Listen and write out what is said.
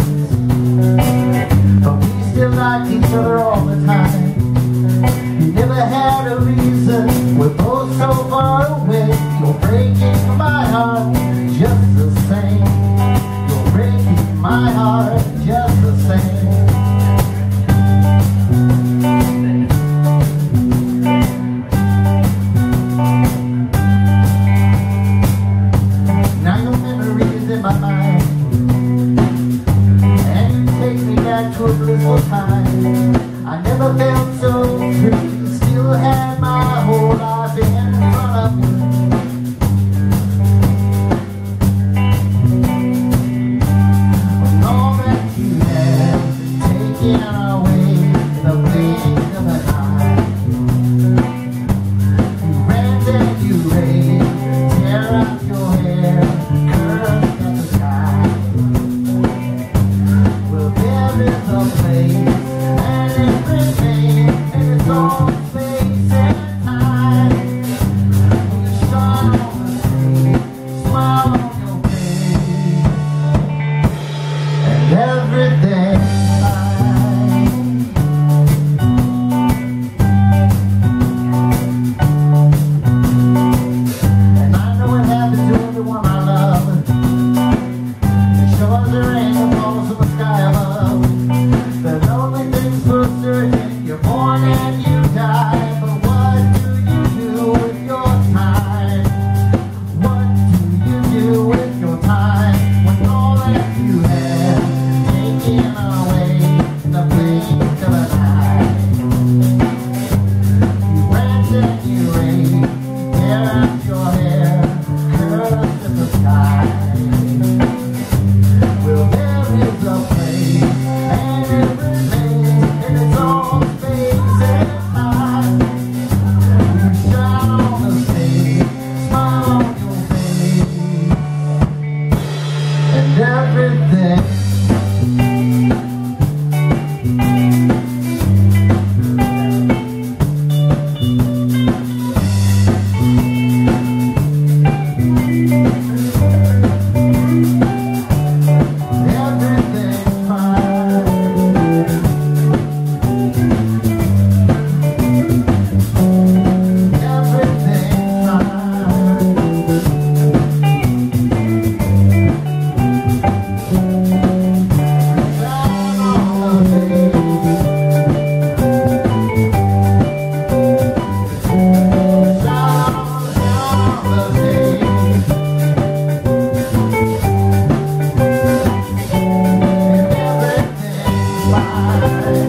but we still like each other all the time. You never had a reason, we're both so far away. You're breaking my heart just the same. You're breaking my heart just the same. Now your memory's in my mind, and you take me back to a blissful time. I never felt so free, still had my whole life in front of me. And all that you had taken away in the blink of an eye. You rant and you rave, tear out your hair, curve at the sky. Well, there is a place and everything in its own space and time. When you shine on the street, smile on your face, and everything's fine. And I know it happens to everyone I love. It sure there ain't no falls in the sky above. The lonely things for certain, you're born and you die. But what do you do with your time? What do you do with your time when all that you have taken away in the blink of an eye? You rant and you rave, tear out your hair, curves in the sky. Well, there is a place and it remains in its own space and time. You shine on the stage, smile on your face, and everything. Everything's fine. Everything's fine. Shine on the stage. Shine on the stage. And everything's fine.